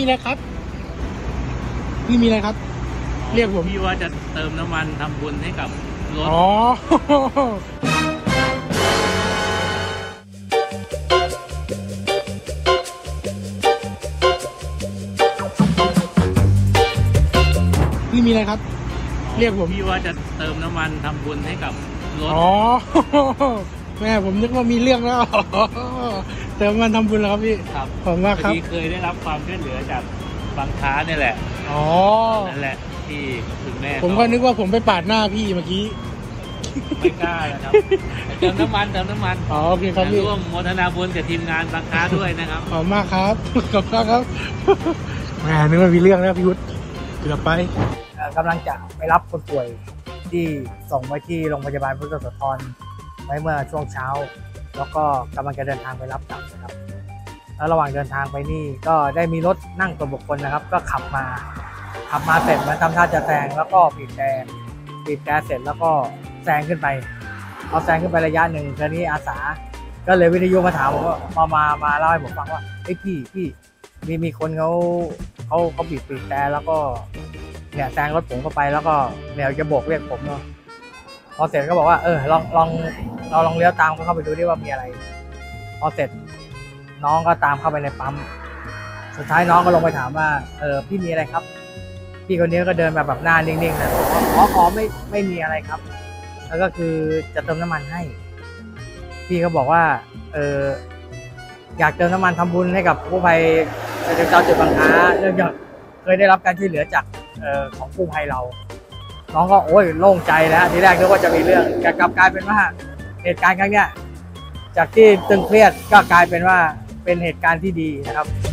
อะไรครับพี่มีอะไรครับเรียกผมพี่ว่าจะเติมน้ำมันทำบุญให้กับรถอ๋อพี่มีอะไรครับเรียกผมพี่ว่าจะเติมน้ำมันทำบุญให้กับรถอ๋อแม่ผมนึกว่ามีเรื่องแล้วเติมมันทำบุญแล้วครับพี่ครับขอบคุณมากครับพี่เคยได้รับความช่วยเหลือจากบางค้าเนี่ยแหละอ๋อนั่นแหละที่คุณแม่ผมก็นึกว่าผมไปปาดหน้าพี่เมื่อกี้ไม่กล้านะครับเติมน้ำมันอ๋อโอเคครับพี่ร่วมโมทนาบุญกับทีมงานบางค้าด้วยนะครับขอบคุณมากครับขอบคุณครับแม่นึกว่ามีเรื่องแล้วพี่วุฒิเกือบไปกำลังจะไปรับคนป่วยที่ส่งไว้ที่โรงพยาบาลพุทธโสธรไว้เมื่อช่วงเช้าแล้วก็กำลังจะเดินทางไปรับกลับนะครับแล้วระหว่างเดินทางไปนี่ก็ได้มีรถนั่งส่วนบุคคลนะครับก็ขับมาเสร็จมันทำท่าจะแซงแล้วก็บีบแต่เสร็จแล้วก็แซงขึ้นไปพอแซงขึ้นไประยะหนึ่งทีนี้อาสาก็เลยวิทยุมาถามว่ามาเล่าให้ผมฟังว่าเฮ้ยพี่มีคนเขาบีบแต่แล้วก็เนี่ยแซงรถผมเข้าไปแล้วก็แนวจะโบกเรียกผมเนาะพอเสร็จก็บอกว่าลองเลี้ยวตามเข้าไปดูดิว่ามีอะไรพอเสร็จน้องก็ตามเข้าไปในปั๊มสุดท้ายน้องก็ลงไปถามว่าพี่มีอะไรครับพี่คนนี้ก็เดินแบบหน้านิ่งๆนะขอไม่มีอะไรครับแล้วก็คือจะเติมน้ำมันให้พี่เขาบอกว่าอยากเติมน้ำมันทำบุญให้กับกู้ภัยเจ้าจุดบางค้าเรื่องอย่างเคยได้รับการช่วยเหลือจากของกู้ภัยเราน้องก็โอ้ยโล่งใจแล้วทีแรกนึกว่าจะมีเรื่องแต่กลับกลายเป็นว่าเหตุการณ์ครั้งนี้จากที่ตึงเครียดก็กลายเป็นว่าเป็นเหตุการณ์ที่ดีนะครับ